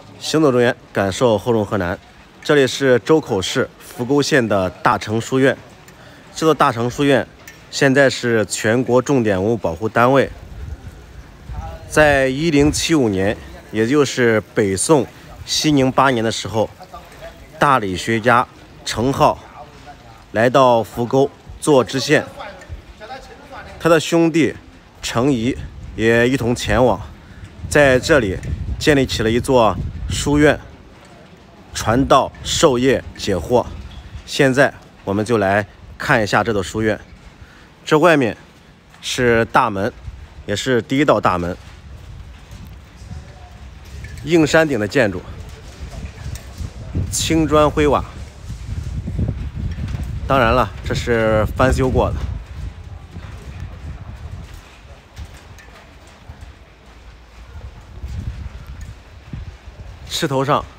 行走中原，感受后中河南。这里是周口市扶沟县的大成书院。这座大成书院现在是全国重点文物保护单位。在1075年，也就是北宋熙宁8年的时候，大理学家程颢来到扶沟做知县，他的兄弟程颐也一同前往，在这里建立起了一座书院，传道授业解惑。现在我们就来看一下这座书院。这外面是大门，也是第一道大门，硬山顶的建筑，青砖灰瓦。当然了，这是翻修过的。石头上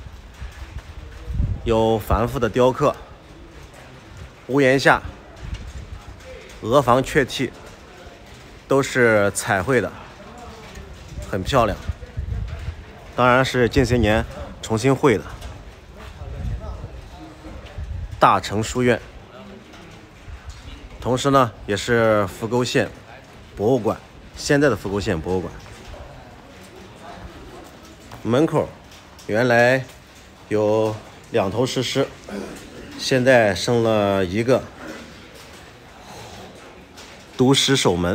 有繁复的雕刻，屋檐下鹅房雀替都是彩绘的，很漂亮。当然是近些年重新绘的。大成书院，同时呢也是扶沟县博物馆，现在的扶沟县博物馆。门口原来有2头石狮，现在剩了1个独狮守门。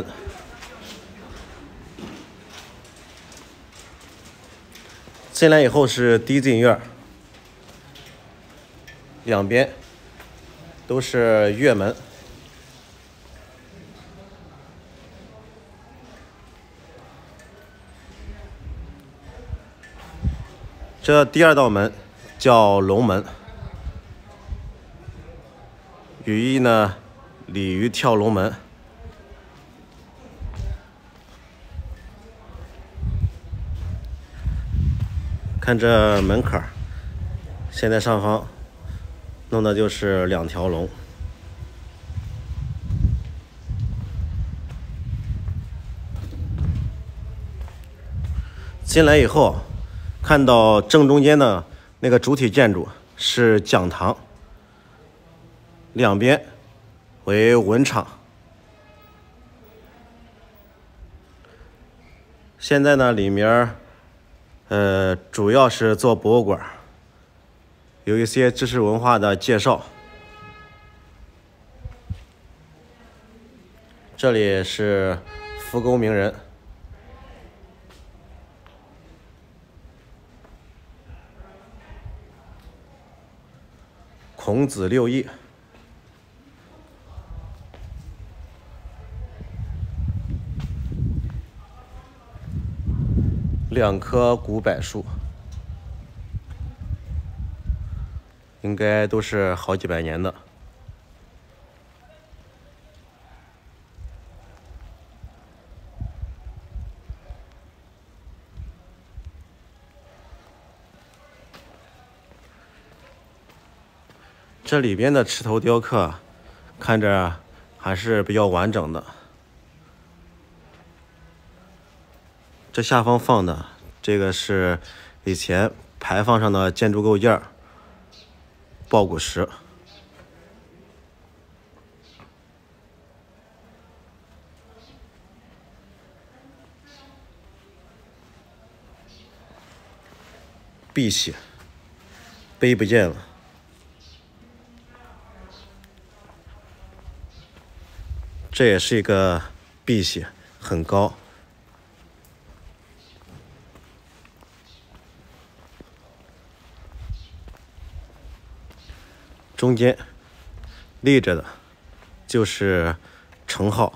进来以后是低进院，两边都是月门。这第2道门叫龙门，寓意呢鲤鱼跳龙门。看这门槛，现在上方弄的就是2条龙。进来以后，看到正中间的那个主体建筑是讲堂，两边为文场。现在呢，里面主要是做博物馆，有一些知识文化的介绍。这里是扶沟名人。孔子6艺，2棵古柏树，应该都是好几百年的。这里边的石头雕刻看着还是比较完整的。这下方放的这个是以前牌坊上的建筑构件，抱鼓石。碧玺，碑不见了。这也是一个碧玺，很高。中间立着的就是程颢。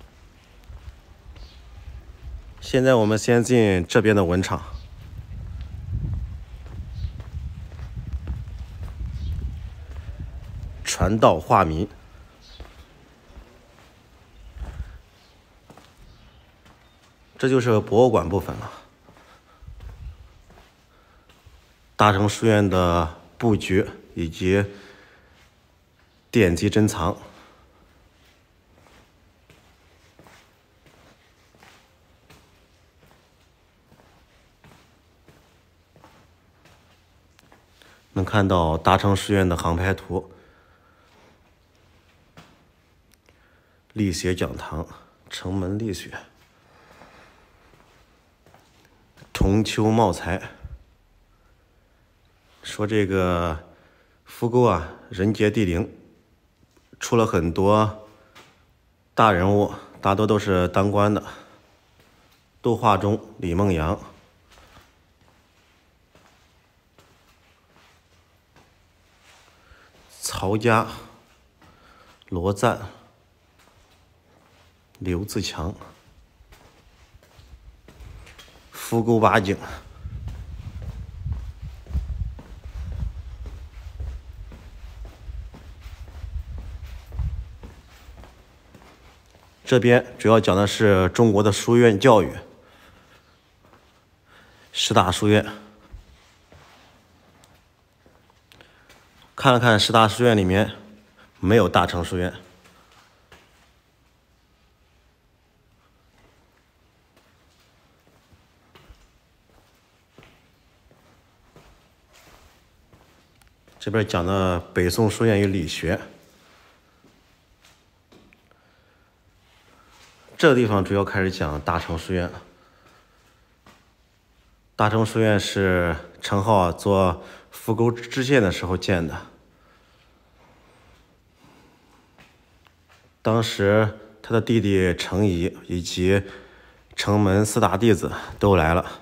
现在我们先进这边的文场。传道化民。这就是博物馆部分了。大成书院的布局以及典籍珍藏。 能看到大成书院的航拍图。力学讲堂，城门立雪，重秋茂才。说这个复沟啊，人杰地灵，出了很多大人物，大多都是当官的。杜化中、李梦阳。曹家、罗赞、刘自强、复沟八景。这边主要讲的是中国的书院教育，师大书院。看了看师大书院里面没有大成书院。这边讲的北宋书院与理学。这个地方主要开始讲大成书院了。大成书院是程颢做复沟知县的时候建的。当时他的弟弟程颐以及城门4大弟子都来了，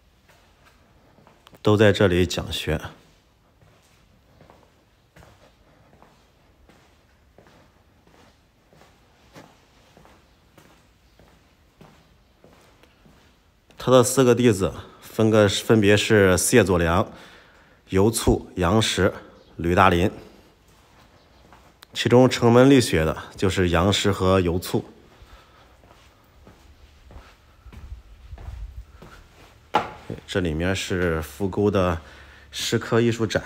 都在这里讲学。他的4个弟子分别是谢祖良、游卒、杨时、吕大林。其中城门立雪的就是杨时和游卒。这里面是复沟的石刻艺术展，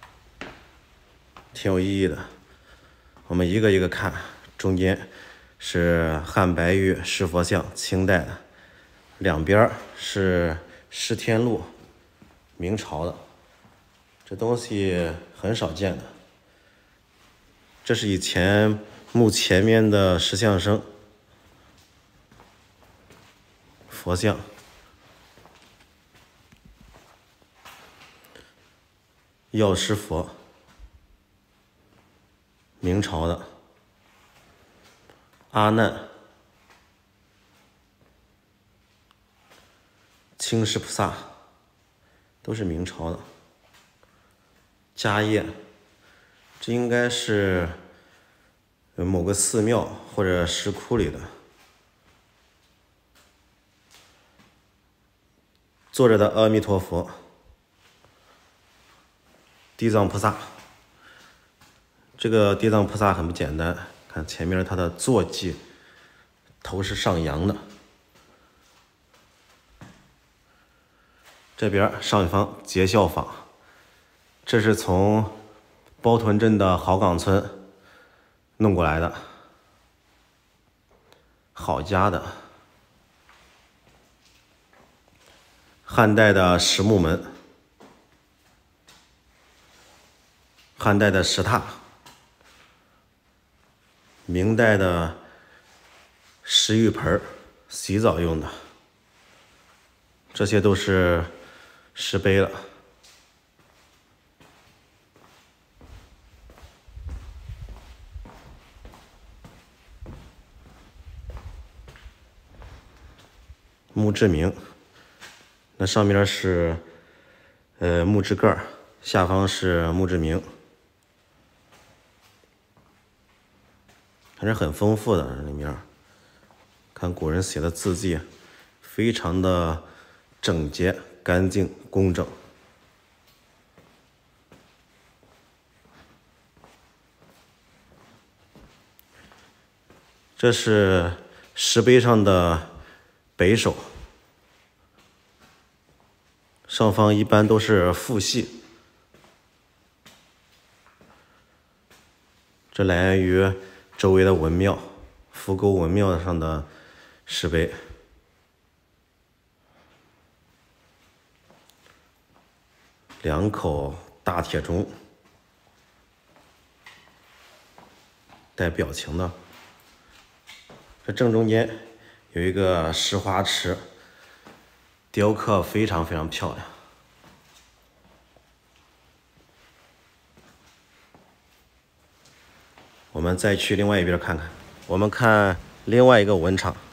挺有意义的。我们一个一个看，中间是汉白玉石佛像，清代的，两边是释天录，明朝的。这东西很少见的。这是以前墓前面的石像生佛像。药师佛，明朝的。阿难，青石菩萨，都是明朝的。迦叶，这应该是某个寺庙或者石窟里的。坐着的阿弥陀佛。地藏菩萨，这个地藏菩萨很不简单，看前面他的坐骑，头是上扬的。这边上一方结孝坊，这是从包屯镇的好岗村弄过来的，郝家的。汉代的石木门，汉代的石榻，明代的石浴盆，洗澡用的，这些都是石碑了。墓志铭，那上面是墓志盖，下方是墓志铭。还是很丰富的，里面看古人写的字迹，非常的整洁、干净、工整。这是石碑上的北首，上方一般都是复系，这来源于周围的文庙，复沟文庙上的石碑。两口大铁钟，带表情的。这正中间有一个石花池，雕刻非常非常漂亮。我们再去另外一边看看，我们看另外一个文场。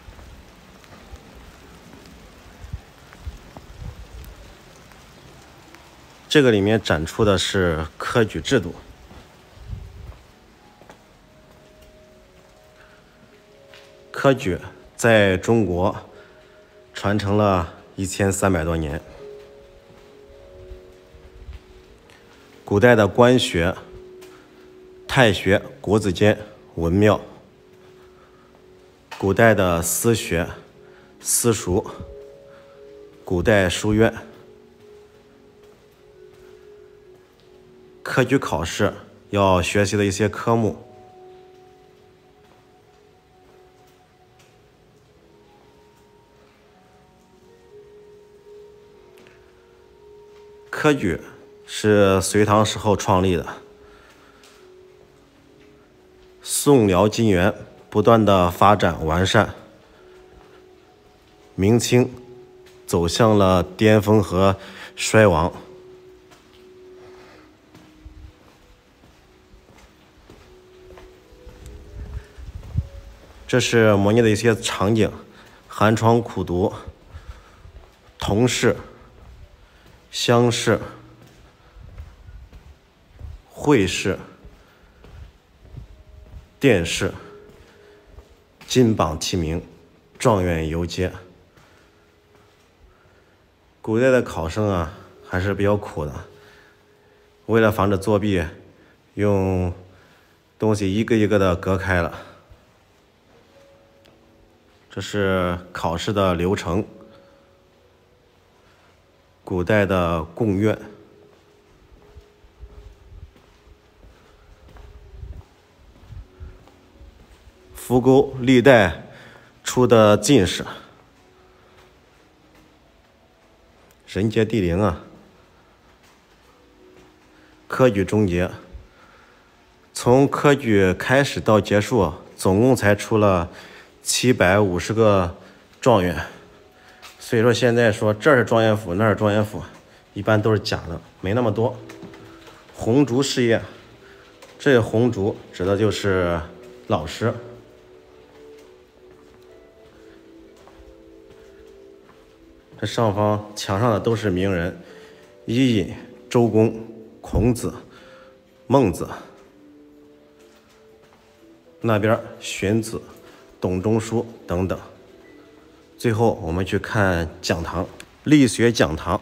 这个里面展出的是科举制度。科举在中国传承了1300多年。古代的官学、太学、国子监、文庙；古代的私学、私塾；古代书院。科举考试要学习的一些科目。科举是隋唐时候创立的，宋辽金元不断的发展完善，明清走向了巅峰和衰亡。这是模拟的一些场景：寒窗苦读、同室、乡试、会试、殿试、金榜题名、状元游街。古代的考生啊，还是比较苦的。为了防止作弊，用东西一个一个的隔开了。这是考试的流程。古代的贡院，扶沟历代出的进士，人杰地灵啊。科举终结，从科举开始到结束，总共才出了750个状元。所以说现在说这是状元府，那是状元府，一般都是假的，没那么多。红烛事业，这个红烛指的就是老师。这上方墙上的都是名人，伊尹、周公、孔子、孟子。那边荀子、董仲舒等等。最后我们去看讲堂，力学讲堂，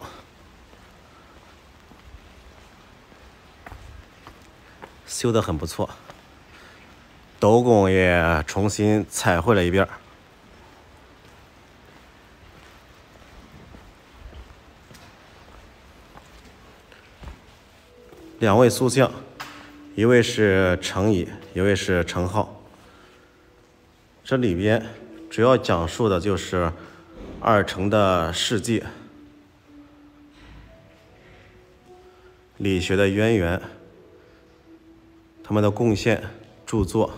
修得很不错，斗拱也重新彩绘了一遍。2位塑像，一位是程颐，一位是程颢。这里边主要讲述的就是2程的事迹、理学的渊源、他们的贡献、著作。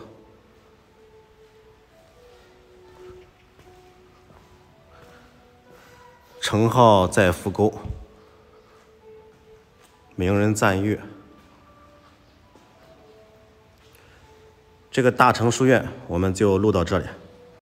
程颢在扶沟，名人赞誉。这个大成书院我们就录到这里。